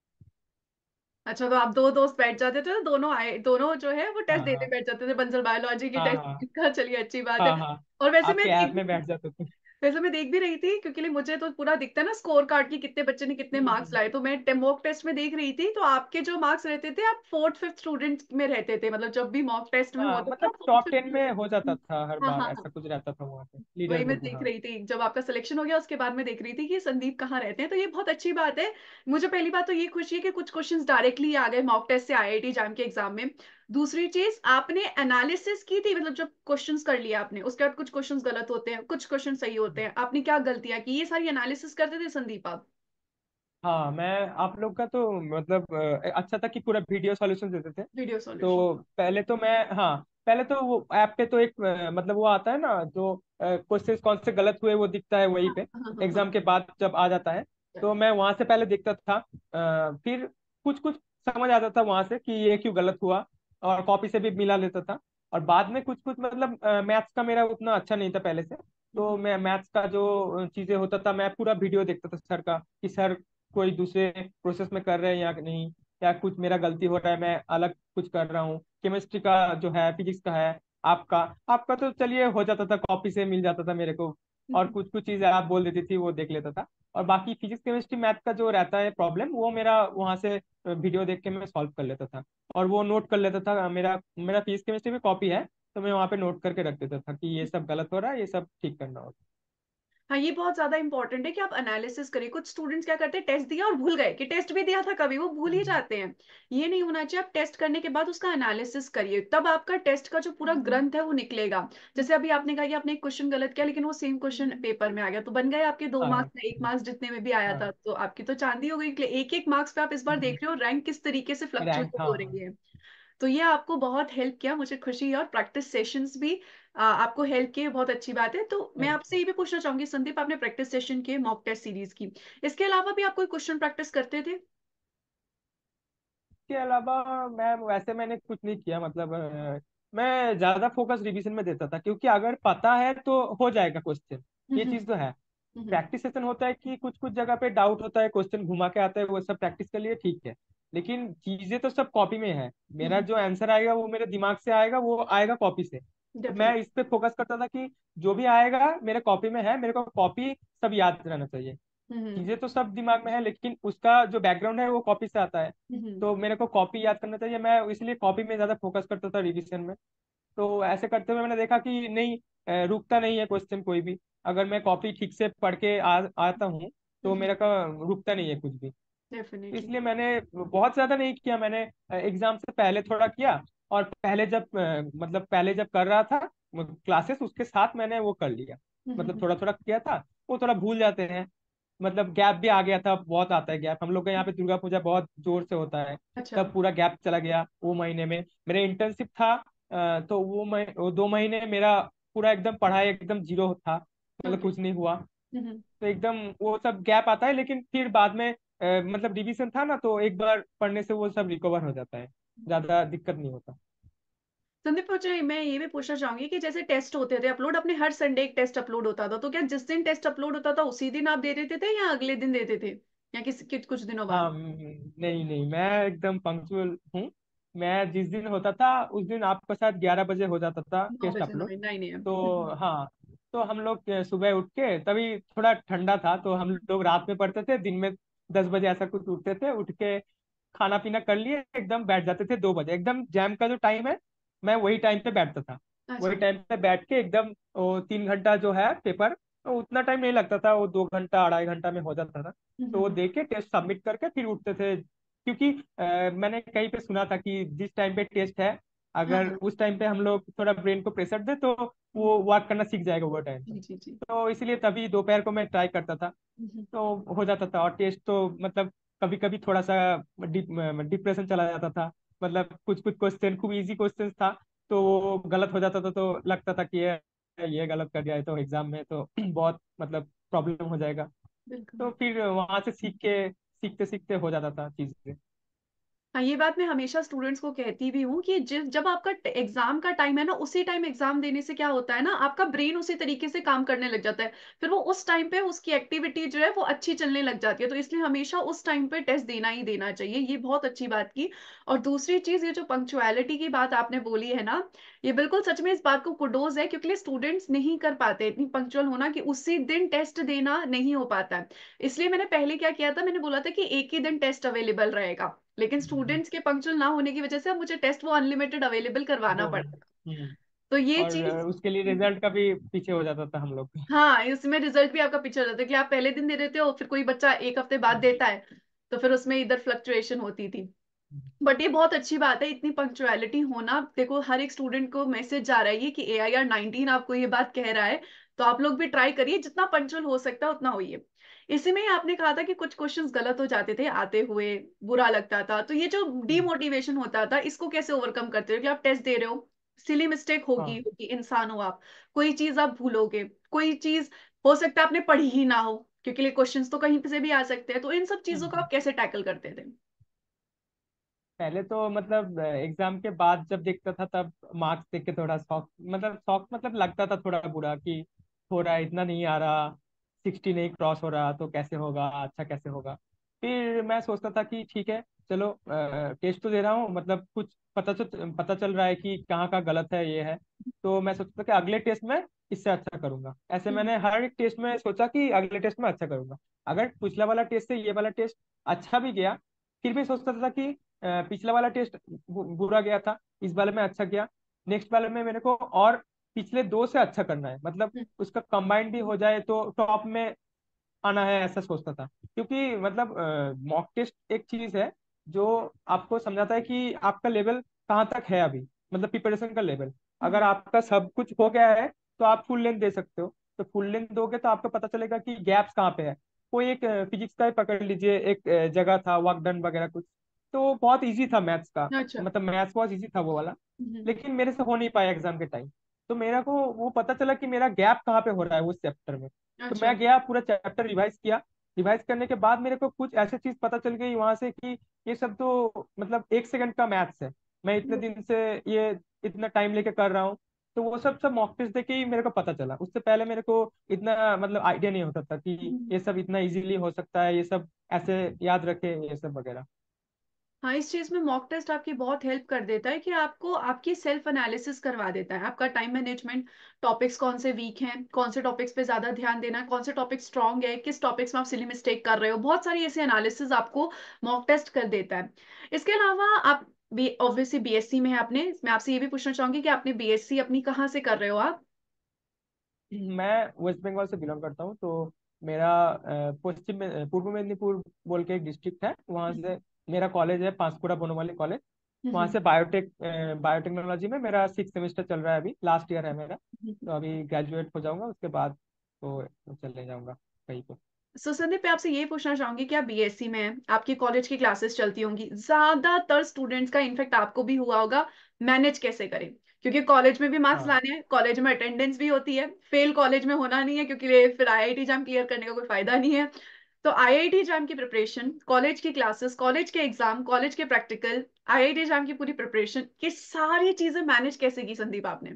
अच्छा, तो आप दो दोस्त बैठ जाते थे तो दोनों आए, दोनों जो है वो टेस्ट हाँ देने हाँ बैठ जाते थे, बंसल बायोलॉजी की हाँ हाँ टेस्ट का। चलिए अच्छी बात है। हाँ हाँ। और वैसे मैं आपके ऐप देख में भी बैठ जाते थे। वैसे मैं देख भी रही थी, क्योंकि लिए मुझे तो पूरा दिखता है ना स्कोर कार्ड की कितने बच्चे ने कितने हम्म मार्क्स हम्म। लाए। तो मैं मॉक टेस्ट में देख रही थी, तो आपके जो मार्क्स रहते थे आप फोर्थ फिफ्थ स्टूडेंट में रहते थे, मतलब जब भी मॉक टेस्ट में हाँ होता था मतलब फोर्थ टॉप टेन फिफ्थ। में हो जाता था हर हाँ बार, हाँ हाँ। ऐसा कुछ रहता था वहाँ पे वही लीडर मैं बोर्ड में। देख हाँ रही थी, जब आपका सिलेक्शन हो गया उसके बाद मैं देख रही थी कि संदीप कहाँ रहते हैं, तो ये बहुत अच्छी बात है। मुझे पहली बात तो ये खुशी है कि कुछ क्वेश्चंस डायरेक्टली आ गए मॉक टेस्ट से आईआईटी जैम के एग्जाम में। दूसरी चीज, आपने एनालिसिस की थी, मतलब जब क्वेश्चंस कर लिया आपने उसके बाद कुछ क्वेश्चंस गलत होते हैं कुछ क्वेश्चन सही होते हैं, आपने क्या गलतियां की, ये सारी एनालिसिस करते थे संदीप आप? हाँ। मैं आप लोग का तो मतलब अ, अच्छा था कि पूरा वीडियो सॉल्यूशन देते थे। Video solution. तो पहले तो मैं, हाँ, पहले तो वो ऐप पे तो एक अ, मतलब वो आता है ना, जो क्वेश्चन कौन से गलत हुए वो दिखता है वहीं हाँ पे, हाँ हाँ हाँ। एग्जाम के बाद जब आ जाता है। तो मैं वहां से पहले देखता था, अ, फिर कुछ कुछ समझ आता था वहां से कि ये क्यों गलत हुआ, और कॉपी से भी मिला लेता था। और बाद में कुछ कुछ मतलब मैथ्स का मेरा उतना अच्छा नहीं था पहले से, तो मैं मैथ्स का जो चीजें होता था मैं पूरा वीडियो देखता था सर का, कि सर कोई दूसरे प्रोसेस में कर रहे हैं या नहीं, या कुछ मेरा गलती हो रहा है, मैं अलग कुछ कर रहा हूँ। केमिस्ट्री का जो है, फिजिक्स का है, आपका आपका तो चलिए हो जाता था, कॉपी से मिल जाता था मेरे को। और कुछ कुछ चीजें आप बोल देती थी वो देख लेता था। और बाकी फिजिक्स केमिस्ट्री मैथ का जो रहता है प्रॉब्लम, वो मेरा वहां से वीडियो देख के मैं सॉल्व कर लेता था। और वो नोट कर लेता था, मेरा मेरा फिजिक्स केमिस्ट्री में कॉपी है, तो मैं वहां पे नोट करके रख देता था कि ये सब गलत हो रहा है, ये सब ठीक करना होता हाँ, ये बहुत ज्यादा इंपॉर्टेंट है कि आप एनालिसिस करिए। कुछ स्टूडेंट्स क्या करते हैं, टेस्ट दिया और भूल गए कि टेस्ट भी दिया था, कभी वो भूल है। ही जाते हैं। ये नहीं होना चाहिए, आप टेस्ट करने के बाद उसका एनालिसिस करिए, तब आपका टेस्ट का जो पूरा ग्रंथ है वो निकलेगा। जैसे अभी आपने कहा कि आपने एक क्वेश्चन गलत किया लेकिन वो सेम क्वेश्चन पेपर में आ गया, तो बन गए आपके दो हाँ मार्क्स, एक मार्क्स जितने में भी आया था, हाँ। तो आपकी तो चांदी हो गई। एक एक मार्क्स पे आप इस बार देख रहे हो रैंक किस तरीके से रैंक, फ्लक्चुएट हो हाँ हाँ। रही है। तो ये आपको बहुत हेल्प किया, मुझे खुशी है। और प्रैक्टिस सेशंस भी आ, आपको हेल्प किए, बहुत अच्छी बात है। तो मैं हेल्प आपसे ये भी पूछना चाहूंगी संदीप, आपने प्रैक्टिस सेशन किए मॉक टेस्ट सीरीज की, इसके अलावा भी आप कोई क्वेश्चन प्रैक्टिस करते थे? के अलावा मैं वैसे मैंने कुछ नहीं किया। मतलब अ, मैं ज्यादा फोकस रिवीजन में देता था, क्योंकि अगर पता है तो हो जाएगा क्वेश्चन, ये हम्म चीज तो है। हम्म प्रैक्टिस सेशन होता है कि कुछ कुछ जगह पे डाउट होता है, क्वेश्चन घुमा के आता है, वो सब प्रैक्टिस के लिए ठीक है। लेकिन चीजें तो सब कॉपी में है, मेरा हम्म। जो आंसर आएगा वो मेरे दिमाग से आएगा, वो आएगा कॉपी से। तो मैं डेफिनेट। इस पे फोकस करता था कि जो भी आएगा मेरे कॉपी में है, मेरे को कॉपी सब याद रहना चाहिए। हम्म चीजें तो सब दिमाग में है, लेकिन उसका जो बैकग्राउंड है वो कॉपी से आता है। हम्म तो मेरे को कॉपी याद करना चाहिए, मैं इसलिए कॉपी में ज्यादा फोकस करता था रिवीजन में। तो ऐसे करते हुए मैंने देखा कि नहीं, अ, रुकता नहीं है क्वेश्चन कोई भी। अगर मैं कॉपी ठीक से पढ़ के आ, आता हूँ, तो हम्म। मेरा का रुकता नहीं है कुछ भी। डेफिनेटली। इसलिए मैंने बहुत ज्यादा नहीं किया, मैंने एग्जाम से पहले थोड़ा किया। और पहले जब अ, मतलब पहले जब कर रहा था क्लासेस, उसके साथ मैंने वो कर लिया। मतलब थोड़ा थोड़ा किया था, वो थोड़ा भूल जाते हैं। मतलब गैप भी आ गया था, बहुत आता है गैप, हम लोग के यहाँ पे दुर्गा पूजा बहुत जोर से होता है। अच्छा। तब पूरा गैप चला गया वो महीने में। मेरे इंटर्नशिप था, अ, तो वो मैं वो दो महीने मेरा पूरा एकदम पढ़ाई एकदम जीरो था, मतलब ओके। कुछ नहीं हुआ। हम्म। तो एकदम वो सब गैप आता है, लेकिन फिर बाद में अ, मतलब रिवीजन था ना, तो एक बार पढ़ने से वो सब रिकवर हो जाता है, ज्यादा दिक्कत नहीं होता। संदीप, मुझे मैं ये भी पूछना चाहूंगी कि जैसे टेस्ट होते थे अपलोड, अपने हर संडे एक टेस्ट अपलोड होता था, तो क्या जिस दिन टेस्ट अपलोड होता था उसी दिन आप दे देते थे या अगले दिन देते थे, या किसी कुछ कुछ दिनों हाँ बाद? हम्म, नहीं नहीं, मैं एकदम पंक्चुअल हूँ। मैं जिस दिन होता था उस दिन आपके साथ ग्यारह बजे हो जाता था नौ टेस्ट बजे नौ अपलोड। Nine A M. तो हाँ, तो हम लोग अ, सुबह उठ के, तभी थोड़ा ठंडा था तो हम लोग रात में पढ़ते थे, दिन में दस बजे ऐसा कुछ उठते थे, उठ के खाना पीना कर लिए एकदम बैठ जाते थे दो बजे, एकदम जैम का जो टाइम है मैं वही टाइम पे बैठता था। वही अच्छा। टाइम पे बैठ के एकदम वो तीन घंटा जो है पेपर, तो उतना टाइम नहीं लगता था, वो दो घंटा अढ़ाई घंटा में हो जाता था। तो वो हम्म। दे के टेस्ट सबमिट करके फिर उठते थे, क्योंकि अ, मैंने कहीं पे सुना था कि जिस टाइम पे टेस्ट है, हाँ अगर हाँ। उस टाइम पे हम लोग थोड़ा ब्रेन को प्रेशर दे तो हम्म, वो वर्क करना सीख जाएगा वो टाइम पे। जी जी जी। तो इसीलिए तभी दोपहर को मैं ट्राई करता था, हम्म, तो हो जाता था। और टेस्ट तो मतलब कभी कभी थोड़ा सा डिप, डिप्रेशन चला जाता था, मतलब कुछ कुछ क्वेश्चन खूब इजी क्वेश्चन था, तो वो गलत हो जाता था, तो लगता था कि ये ये गलत कर दिया है तो एग्जाम में तो बहुत मतलब प्रॉब्लम हो जाएगा। बिल्कुल। तो फिर वहां से सीख के सीखते सीखते हो जाता था चीजें। हाँ, ये बात मैं हमेशा स्टूडेंट्स को कहती भी हूँ कि जब जब आपका एग्जाम का टाइम है ना, उसी टाइम एग्जाम देने से क्या होता है ना, आपका ब्रेन उसी तरीके से काम करने लग जाता है। फिर वो उस टाइम पे उसकी एक्टिविटी जो है वो अच्छी चलने लग जाती है, तो इसलिए हमेशा उस टाइम पे टेस्ट देना ही देना चाहिए। ये बहुत अच्छी बात की। और दूसरी चीज, ये जो पंक्चुअलिटी की बात आपने बोली है ना, ये बिल्कुल सच में इस बात को कुडोज है, क्योंकि स्टूडेंट्स नहीं कर पाते इतनी पंक्चुअल होना कि उसी दिन टेस्ट देना नहीं हो पाता है। इसलिए मैंने पहले क्या किया था, मैंने बोला था कि एक ही दिन टेस्ट अवेलेबल रहेगा, लेकिन हम्म, स्टूडेंट्स के पंक्चुअल ना होने की वजह से अब मुझे टेस्ट वो अनलिमिटेड अवेलेबल करवाना दो पड़ा। हम्म तो ये और चीज, उसके लिए रिजल्ट का भी पीछे हो जाता था हम लोग। हाँ, इसमें रिजल्ट भी आपका पीछे हो जाता है कि आप पहले दिन दे देते हो, फिर कोई बच्चा एक हफ्ते बाद देता है, तो फिर उसमें इधर फ्लक्चुएशन होती थी। बट ये बहुत अच्छी बात है, इतनी पंक्चुअलिटी होना। देखो, हर एक स्टूडेंट को मैसेज जा रहा है कि ए आई आर नाइनटीन आपको ये बात कह रहा है, तो आप लोग भी ट्राई करिए, जितना पंक्चुअल हो सकता है उतना होइए। इसी में ही आपने कहा था कि कुछ क्वेश्चंस गलत हो जाते थे आते हुए, बुरा लगता था, तो ये जो डीमोटिवेशन होता था, इसको कैसे ओवरकम करते हो कि आप टेस्ट दे रहे हो, सिली मिस्टेक होगी हाँ। होगी, इंसान हो आप, कोई चीज आप भूलोगे, कोई चीज हो सकता है आपने पढ़ी ही ना हो, क्योंकि क्वेश्चंस तो कहीं से भी आ सकते हैं, तो इन सब चीजों को हम्म। आप कैसे टैकल करते थे? पहले तो मतलब एग्जाम के बाद जब देखता था तब मार्क्स देख के थोड़ा शौक, मतलब शौक मतलब लगता था थोड़ा बुरा कि हो रहा है इतना नहीं आ रहा, सिक्सटी नहीं क्रॉस हो रहा तो कैसे होगा, अच्छा कैसे होगा। फिर मैं सोचता था कि ठीक है, चलो टेस्ट तो दे रहा हूँ, मतलब कुछ पता चल पता चल रहा है कि कहाँ का गलत है ये है। तो मैं सोचता था कि अगले टेस्ट में इससे अच्छा करूंगा, ऐसे मैंने हर एक टेस्ट में सोचा कि अगले टेस्ट में अच्छा करूंगा। अगर पिछला वाला टेस्ट से ये वाला टेस्ट अच्छा भी गया, फिर भी सोचता था कि अ, पिछला वाला टेस्ट बु- बुरा गया था, इस वाले में अच्छा गया, नेक्स्ट वाले में मेरे को और पिछले दो से अच्छा करना है, मतलब उसका कंबाइंड भी हो जाए तो टॉप में आना है, ऐसा सोचता था। क्योंकि मतलब मॉक टेस्ट एक चीज है जो आपको समझाता है कि आपका लेवल कहाँ तक है अभी, मतलब प्रिपरेशन का लेवल। अगर आपका सब कुछ हो गया है तो आप फुल लेंथ दे सकते हो, तो फुल लेंथ दोगे तो आपको पता चलेगा कि गैप्स कहाँ पे है। कोई एक फिजिक्स का ही पकड़ लीजिए, एक अ, जगह था वर्क डन वगैरह कुछ, तो बहुत इजी था मैथ्स का, अच्छा। मतलब मैथ्स बहुत इजी था वो वाला, हम्म। लेकिन मेरे से हो नहीं पाया एग्जाम के टाइम। तो मेरा को वो पता चला कि मेरा गैप कहाँ पे हो रहा है उस चैप्टर में। तो अच्छा। मैं गया पूरा चैप्टर रिवाइज किया, रिवाइज करने के बाद मेरे को कुछ ऐसे चीज पता चल गई वहां से कि ये सब तो मतलब एक सेकंड का मैथ्स है, मैं इतने दिन से ये इतना टाइम लेके कर रहा हूँ। तो वो सब सब मॉक टेस्ट देके ही मेरे को पता चला, उससे पहले मेरे को इतना मतलब आइडिया नहीं होता था कि हम्म। ये सब इतना इजीली हो सकता है, ये सब ऐसे याद रखे ये सब वगैरह। हाँ, इस चीज में मॉक टेस्ट आपकी बहुत हेल्प कर देता है कि आपको आपकी सेल्फ एनालिसिस करवा देता है, आपका टाइम मैनेजमेंट, टॉपिक्स कौन से वीक हैं, कौन से टॉपिक्स पे ज्यादा ध्यान देना है, कौन से टॉपिक स्ट्रांग है, किस टॉपिक्स में आप सिली मिस्टेक कर रहे हो, बहुत सारी ऐसे एनालिसिस आपको मॉक टेस्ट कर देता है। इसके अलावा आप भी ऑब्वियसली बी एस सी में है आपने, मैं आपसे ये भी पूछना चाहूंगी कि आपने बी एस सी अपनी कहाँ से कर रहे हो आप? मैं वेस्ट बंगाल से बिलोंग करता हूँ, तो मेरा अ, पश्चिम में पूर्व मेदिनीपुर बोल के एक डिस्ट्रिक्ट है, वहाँ से मेरा कॉलेज है पांसकुड़ा बोनोवाली कॉलेज। वहाँ हम्म। से बायोटेक बायोटेक्नोलॉजी में मेरा सिक्स सेमेस्टर चल रहा है, अभी लास्ट ईयर है मेरा। तो अभी ग्रेजुएट हो जाऊंगा, उसके बाद तो चले जाऊंगा कहीं पे। सो संदीप, मैं आपसे ये पूछना चाहूंगी कि आप बी एस सी में हैं, आपकी कॉलेज की क्लासेस चलती होंगी, ज्यादातर स्टूडेंट्स का, इनफेक्ट आपको भी हुआ होगा, मैनेज कैसे करें? क्योंकि कॉलेज में भी मार्क्स हाँ, लाने हैं, कॉलेज में अटेंडेंस भी होती है, फेल कॉलेज में होना नहीं है, क्योंकि फिर I I T exam clear करने का कोई फायदा नहीं है। तो आई आई टी एग्जाम की प्रिपरेशन, कॉलेज की क्लासेस, कॉलेज के एग्जाम, कॉलेज के practical, I I T exam की पूरी प्रिपरेशन, ये सारी चीजें मैनेज कैसे की संदीप आपने?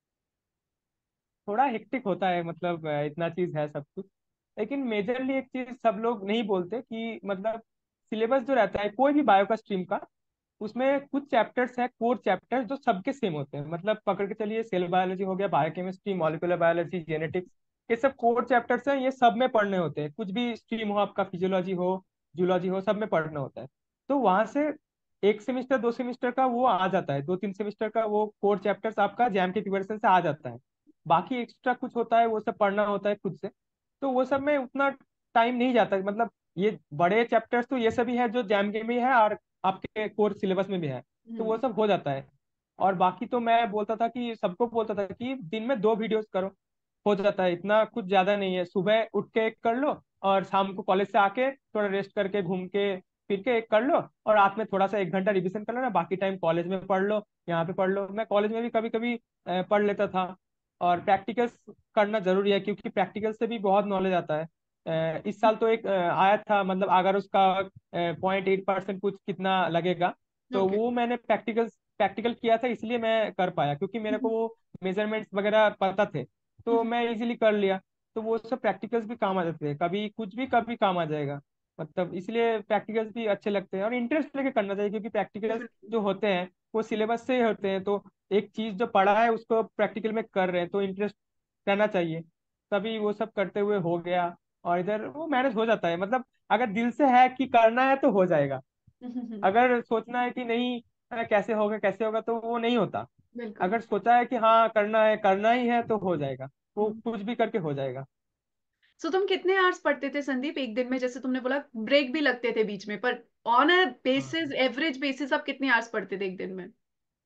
थोड़ा हेक्टिक होता है, मतलब अ, इतना चीज है सब कुछ, लेकिन मेजरली एक चीज सब लोग नहीं बोलते कि मतलब सिलेबस जो रहता है कोई भी बायो का स्ट्रीम का, उसमें कुछ चैप्टर्स हैं, कोर चैप्टर्स, जो सबके सेम होते हैं। मतलब पकड़ के चलिए, सेल बायोलॉजी हो गया, बायोकेमिस्ट्री, मॉलिक्यूलर बायोलॉजी, जेनेटिक्स, ये सब कोर चैप्टर्स हैं। ये सब में पढ़ने होते हैं, कुछ भी स्ट्रीम हो आपका, फिजियोलॉजी हो, जूलॉजी हो, सब में पढ़ना होता है। तो वहां से एक सेमिस्टर दो सेमिस्टर का वो आ जाता है, दो तीन सेमिस्टर का वो कोर चैप्टर्स आपका जैम की प्रिपरेशन से आ जाता है। बाकी एक्स्ट्रा कुछ होता है, वो सब पढ़ना होता है खुद से। तो वो सब में उतना टाइम नहीं जाता। मतलब ये बड़े चैप्टर्स तो ये सभी है जो जैम के में है और आपके कोर सिलेबस में भी है, तो वो हम्म। सब हो जाता है। और बाकी तो मैं बोलता था कि सबको बोलता था कि दिन में दो वीडियोस करो, हो जाता है, इतना कुछ ज्यादा नहीं है। सुबह उठ के एक कर लो, और शाम को कॉलेज से आके थोड़ा रेस्ट करके घूम के फिर के एक कर लो, और रात में थोड़ा सा एक घंटा रिवीजन कर लो ना, बाकी टाइम कॉलेज में पढ़ लो, यहाँ पे पढ़ लो। मैं कॉलेज में भी कभी कभी पढ़ लेता था। और प्रैक्टिकल्स करना जरूरी है, क्योंकि प्रैक्टिकल से भी बहुत नॉलेज आता है। अ, इस साल तो एक अ, आया था, मतलब अगर उसका पॉइंट एट परसेंट कुछ कितना लगेगा, तो ओके। वो मैंने प्रैक्टिकल प्रैक्टिकल किया था, इसलिए मैं कर पाया, क्योंकि मेरे को वो मेजरमेंट्स वगैरह पता थे, तो मैं इजीली कर लिया। तो वो सब प्रैक्टिकल्स भी काम आ जाते हैं, कभी कुछ भी कभी काम आ जाएगा। मतलब इसलिए प्रैक्टिकल्स भी अच्छे लगते हैं, और इंटरेस्ट लेके करना चाहिए, क्योंकि प्रैक्टिकल्स जो होते हैं वो सिलेबस से ही होते हैं। तो एक चीज जो पढ़ा है उसको प्रैक्टिकल में कर रहे हैं, तो इंटरेस्ट रहना चाहिए। तभी वो सब करते हुए हो गया, और इधर वो मैनेज हो जाता है। मतलब अगर दिल से है कि करना है तो हो जाएगा। अगर सोचना है कि नहीं, अ, कैसे होगा कैसे होगा, तो वो नहीं होता। बिल्कुल। अगर सोचा है कि हाँ करना है, करना ही है, तो हो जाएगा। वो कुछ भी करके हो जाएगा। सो तुम कितने आवर्स पढ़ते थे संदीप एक दिन में? जैसे तुमने बोला ब्रेक भी लगते थे बीच में, पर ऑन अ बेसिस, हाँ। एवरेज बेसिस आप कितने आवर्स पढ़ते थे एक दिन में?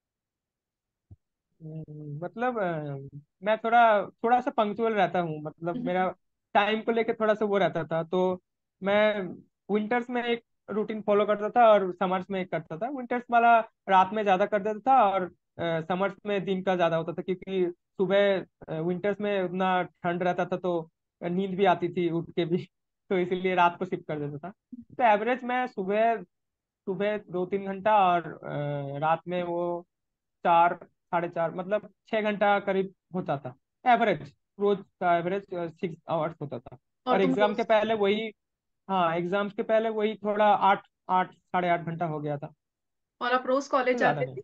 हम्म, मतलब अ, मैं थोड़ा थोड़ा सा पंक्चुअल रहता हूँ। मतलब मेरा टाइम को लेके थोड़ा सा वो रहता था। तो मैं विंटर्स में एक रूटीन फॉलो करता था, और समर्स में एक करता था। विंटर्स वाला रात में ज्यादा कर देता था, और समर्स में दिन का ज्यादा होता था, क्योंकि सुबह विंटर्स में उतना ठंड रहता था, तो नींद भी आती थी उठ के भी तो इसीलिए रात को शिफ्ट कर देता था। तो एवरेज मैं सुबह सुबह दो तीन घंटा, और अ, रात में वो चार साढ़े चार, मतलब छह घंटा करीब होता था एवरेज। रोज का एवरेज सिक्स आवर्स होता था। और और तुम एग्जाम के रोज पहले वही, हाँ एग्जाम्स के पहले वही थोड़ा आठ आठ साढ़े आठ घंटा हो गया था। और आप रोज कॉलेज तो ज्यादा जाते नहीं। थे?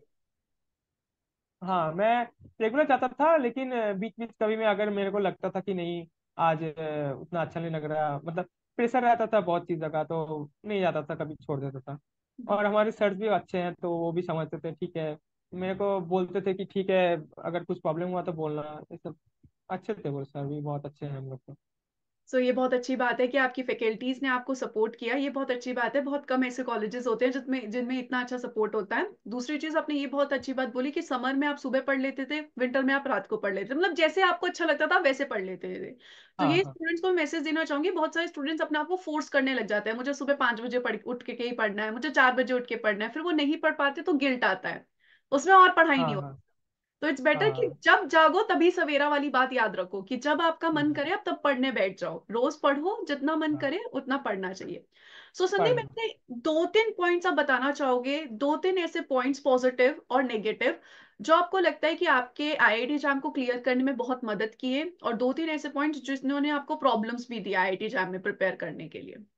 हाँ मैं रेगुलर जाता था, लेकिन बीच बीच कभी में अगर मेरे को लगता था कि नहीं, आज अ, उतना अच्छा नहीं लग रहा, मतलब प्रेशर रहता था बहुत चीज़ का, तो नहीं जाता था, कभी छोड़ देता था। और हमारे सर्स भी अच्छे हैं, तो वो भी समझते थे, ठीक है। मेरे को बोलते थे कि ठीक है, अगर कुछ प्रॉब्लम हुआ तो बोलना, ये सब अच्छे थे। वो सर भी बहुत अच्छे हैं हम लोग को। सो ये बहुत अच्छी बात है कि आपकी फैकल्टीज ने आपको सपोर्ट किया। ये बहुत अच्छी बात है। बहुत कम ऐसे कॉलेजेस होते हैं जिनमें जिनमें इतना अच्छा सपोर्ट होता है। दूसरी चीज, आपने ये बहुत अच्छी बात बोली कि समर में आप सुबह पढ़ लेते थे, विंटर में आप रात को पढ़ लेते थे, मतलब जैसे आपको अच्छा लगता था वैसे पढ़ लेते थे। तो हाँ ये हाँ स्टूडेंट्स को मैसेज देना चाहूंगी। बहुत सारे स्टूडेंट्स अपने आप को फोर्स करने लग जाते हैं, मुझे सुबह पांच बजे पढ़ उठ के ही पढ़ना है, मुझे चार बजे उठ के पढ़ना है, फिर वो नहीं पढ़ पाते तो गिल्ट आता है, उसमें और पढ़ाई नहीं हाँ होती। हाँ तो इट्स बेटर कि हाँ। जब जागो तभी सवेरा वाली बात याद रखो, कि जब आपका मन हम्म, करे आप तब पढ़ने बैठ जाओ, रोज पढ़ो, जितना मन हाँ करे उतना पढ़ना चाहिए। सो संदीप, पढ़ना। मैंने दो तीन पॉइंट्स आप बताना चाहोगे, दो तीन ऐसे पॉइंट्स पॉजिटिव और नेगेटिव जो आपको लगता है कि आपके आईआईटी एग्जाम को क्लियर करने में बहुत मदद किए, और दो तीन ऐसे पॉइंट्स जिन्होंने आपको प्रॉब्लम्स भी दिए आईआईटी एग्जाम में प्रिपेयर करने के लिए?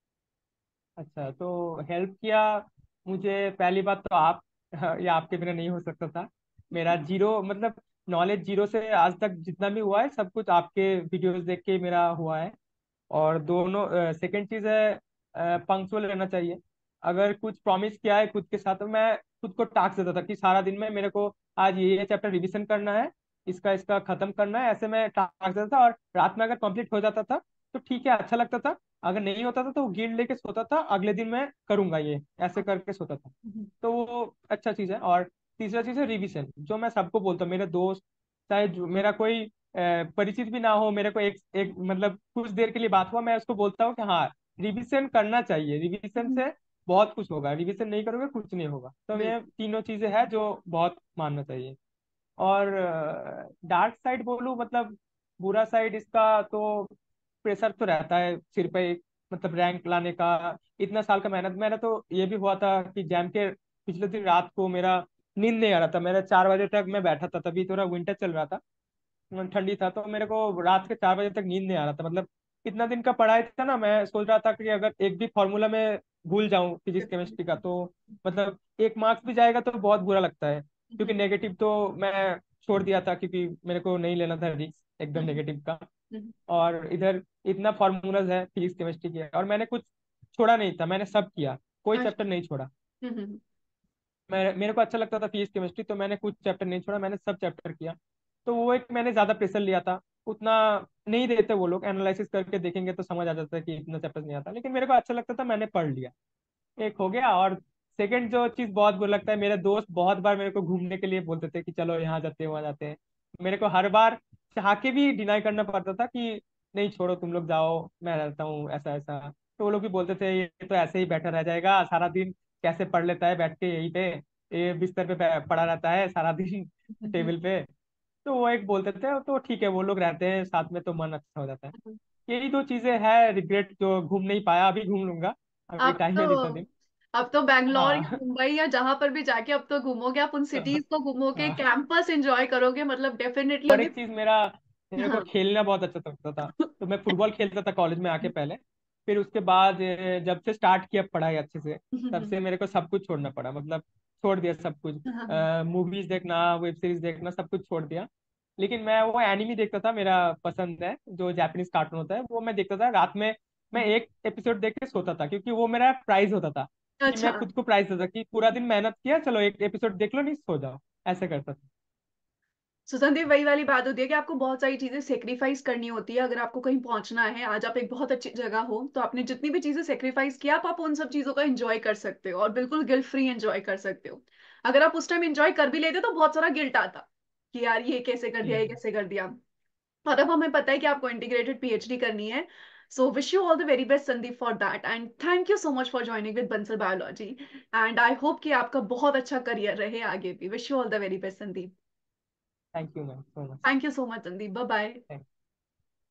अच्छा, तो हेल्प किया मुझे, पहली बात तो आप या आपके बिना नहीं हो सकता था। मेरा जीरो, मतलब नॉलेज जीरो से आज तक जितना भी हुआ है, सब कुछ आपके वीडियोस देख के मेरा हुआ है। और दोनों, सेकंड चीज है, पंक्चुअल रहना चाहिए। अगर कुछ प्रॉमिस किया है खुद के साथ, तो मैं खुद को टास्क देता था कि सारा दिन में मेरे को आज ये ये चैप्टर रिवीजन करना है, इसका इसका खत्म करना है, ऐसे मैं टास्क देता था। और रात में अगर कंप्लीट हो जाता था तो ठीक है, अच्छा लगता था। अगर नहीं होता था तो गिल्ड लेके सोता था, अगले दिन मैं करूंगा ये, ऐसे करके सोता था। तो वो अच्छा चीज है। और तीसरा चीज है रिवीजन, जो मैं सबको बोलता हूँ, मेरे दोस्त, चाहे जो मेरा कोई अ, परिचित भी ना हो, मेरे को एक एक मतलब कुछ देर के लिए बात हुआ, मैं उसको बोलता हूँ कि हाँ, रिवीजन करना चाहिए। रिवीजन से बहुत कुछ होगा, रिवीजन नहीं करोगे कुछ नहीं होगा। तो ये बिल्कुल। तीनों चीजें हैं जो बहुत मानना चाहिए। और डार्क साइड बोलूं, मतलब बुरा साइड इसका, तो प्रेशर तो रहता है सिर पे। मतलब रैंक लाने का इतना साल का मेहनत, मेरा तो ये भी हुआ था कि जैम के पिछले दिन रात को मेरा नींद नहीं आ रहा था। मेरा चार बजे तक मैं बैठा था, तभी थोड़ा विंटर चल रहा था, ठंडी था, तो मेरे को रात के चार बजे तक नींद नहीं आ रहा था। मतलब इतना दिन का पढ़ाई था ना, मैं सोच रहा था कि अगर एक भी फॉर्मूला में भूल जाऊं फिजिक्स केमिस्ट्री का, तो मतलब एक मार्क्स भी जाएगा तो बहुत बुरा लगता है, क्योंकि नेगेटिव तो मैं छोड़ दिया था, क्योंकि मेरे को नहीं लेना था रिस्क एकदम नेगेटिव का। और इधर इतना फार्मूलाज है फिजिक्स केमिस्ट्री के, और मैंने कुछ छोड़ा नहीं था, मैंने सब किया, कोई चैप्टर नहीं छोड़ा। मैं मेरे को अच्छा लगता था फिजिक्स केमिस्ट्री, तो मैंने कुछ चैप्टर नहीं छोड़ा, मैंने सब चैप्टर किया। तो वो एक मैंने ज्यादा प्रेशर लिया था, उतना नहीं देते वो लोग, एनालिसिस करके देखेंगे तो समझ आ जाता है कि इतना चैप्टर नहीं आता, लेकिन मेरे को अच्छा लगता था, मैंने पढ़ लिया, एक हो गया। और सेकंड जो चीज बहुत बुरा लगता है, मेरे दोस्त बहुत बार मेरे को घूमने के लिए बोलते थे कि चलो यहाँ जाते हैं वहां जाते हैं। मेरे को हर बार चाह के भी डिनाई करना पड़ता था कि नहीं छोड़ो तुम लोग जाओ, मैं रहता हूँ ऐसा ऐसा। तो वो लोग भी बोलते थे ये तो ऐसे ही बैठा रह जाएगा सारा दिन, कैसे पढ़ लेता है बैठ के यहीं पे, ये बिस्तर पे बै- पड़ा रहता है सारा दिन टेबल पे। तो वो एक बोलते थे, तो ठीक है वो लोग रहते हैं साथ में तो मन अच्छा हो जाता है। यही दो चीजें हैं रिग्रेट, जो घूम नहीं पाया, अभी घूम लूंगा, अभी अब टाइम तो है जितना दिन। अब तो बैंगलोर या हाँ मुंबई या जहां पर भी जाके अब तो घूमोगे, आप उन सिटीज को घूमोगे, हाँ। कैंपस एंजॉय करोगे, मतलब डेफिनेटली और अभी। एक चीज, मेरा मेरे को हाँ। खेलना बहुत अच्छा लगता था, तो मैं फुटबॉल खेलता था कॉलेज में आके पहले। फिर उसके बाद ए, जब से स्टार्ट किया पढ़ाई अच्छे से, तब से मेरे को सब कुछ छोड़ना पड़ा, मतलब छोड़ दिया सब कुछ, मूवीज देखना, वेब सीरीज देखना, सब कुछ छोड़ दिया। लेकिन मैं वो एनिमी देखता था, मेरा पसंद है जो जापानीज कार्टून होता है, वो मैं देखता था रात में। मैं एक एपिसोड देख के सोता था, क्योंकि वो मेरा प्राइज होता था, कि अच्छा। मैं खुद को प्राइज देता था कि पूरा दिन मेहनत किया, चलो एक एपिसोड देख लो, नहीं सो जाओ, ऐसे करता था। सो संदीप, वही वाली बात होती है कि आपको बहुत सारी चीजें सेक्रीफाइस करनी होती है अगर आपको कहीं पहुंचना है। आज आप एक बहुत अच्छी जगह हो, तो आपने जितनी भी चीजें सेक्रीफाइस किया, आप, आप उन सब चीजों का एंजॉय कर सकते हो और बिल्कुल गिल्ट फ्री एंजॉय कर सकते हो। अगर आप उस टाइम एंजॉय कर भी लेते तो बहुत सारा गिल्ट आता कि यार ये कैसे कर दिया, ये कैसे कर दिया। और अब हमें पता है कि आपको इंटीग्रेटेड पीएचडी करनी है। So wish you all the very best Sandeep for that, and thank you so much for joining with Bansal Biology. And I hope कि आपका बहुत अच्छा करियर रहे आगे भी। Wish you all the very best Sandeep. Thank you ma'am so thank you so much Sandeep, bye bye. Much.